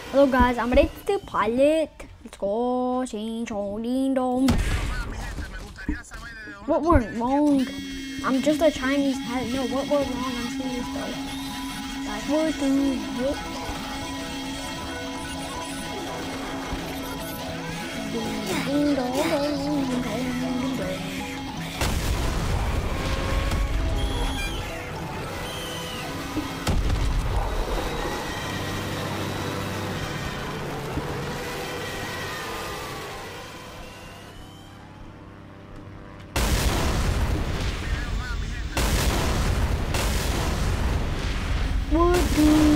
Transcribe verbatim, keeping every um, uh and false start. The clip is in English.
Hello guys, I'm ready to pilot. Let's go. Ching chong ding dong. What went wrong? I'm just a Chinese pilot. No, what went wrong? I'm serious though. Like we're doing it. Ding dong dong ding dong ding dong. What do